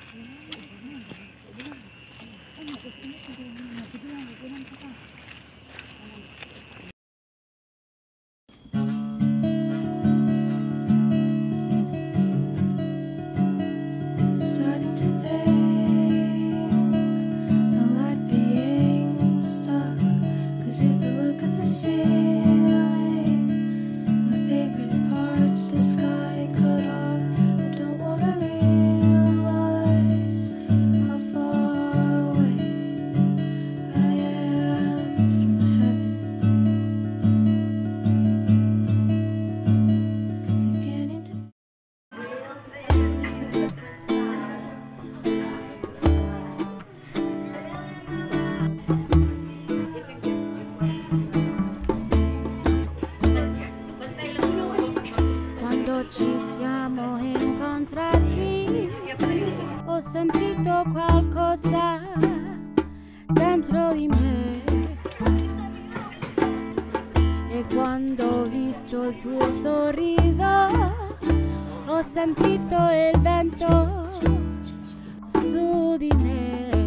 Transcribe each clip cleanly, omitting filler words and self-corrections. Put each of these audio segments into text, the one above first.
Starting to think I like being stuck, 'cause if you look at the ceiling, my favorite part's the sky cut off. I don't wanna realize how far away I am from heaven. Beginning to Quando ci siamo incontrati ho sentito qualcosa dentro di me, e quando ho visto il tuo sorriso ho sentito il vento su di me.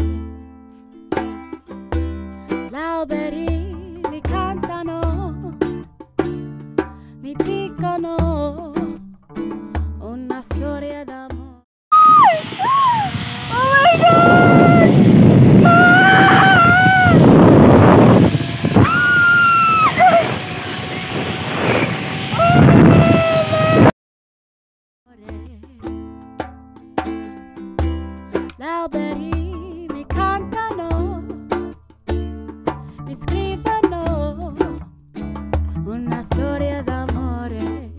Gli alberi mi cantano, mi dicono una storia d'amore. Oh my god! Gli alberi mi cantano, mi scrivono una storia d'amore.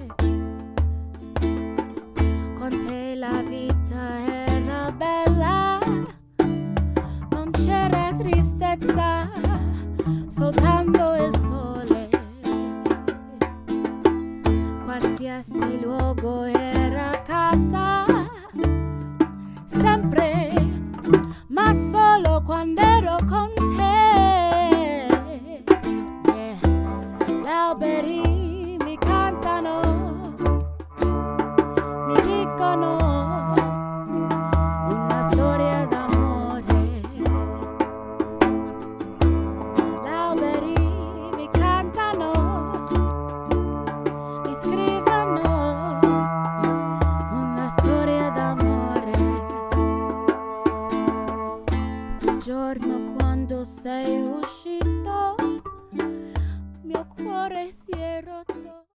Con te la vita era bella, non c'era tristezza, soltanto il sole. Qualsiasi luogo era casa,